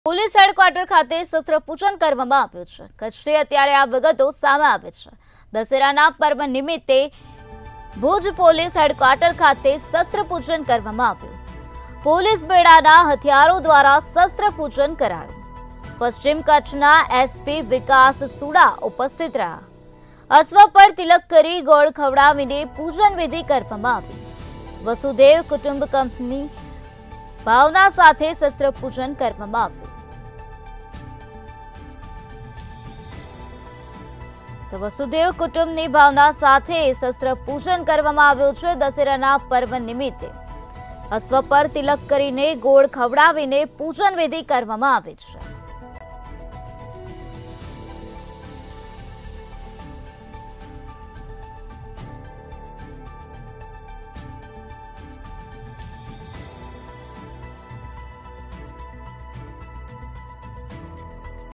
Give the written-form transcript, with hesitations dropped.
Police headquarter ખાતે શસ્ત્ર પૂજન કરવામાં આવ્યું છે। કચ્છથી અત્યારે આ વિગતો સામે આવે છે। દશેરાના પર્વ નિમિત્તે ભુજ પોલીસ હેડક્વાર્ટર ખાતે શસ્ત્ર પૂજન કરવામાં આવ્યું। પોલીસ બેડાના હથિયારો દ્વારા શસ્ત્ર પૂજન કરાયું। પશ્ચિમ કચ્છના એસપી વિકાસ સુડા ઉપસ્થિત રહ્યા। અશ્વ પર તિલક કરી ગોળ ખવડાવીને પૂજન વિધિ કરવામાં આવી। વસુદેવ કુટુંબ કંપની ભાવના સાથે શસ્ત્ર પૂજન કરવામાં આવ્યું। તો વસુદેવ કુટુંબની ભાવના સાથે શસ્ત્ર પૂજન કરવામાં આવ્યું છે। દશેરાના પર્વ નિમિત્તે અશ્વ પર તિલક કરીને ગોળ ખવડાવીને પૂજન વિધિ કરવામાં આવે છે।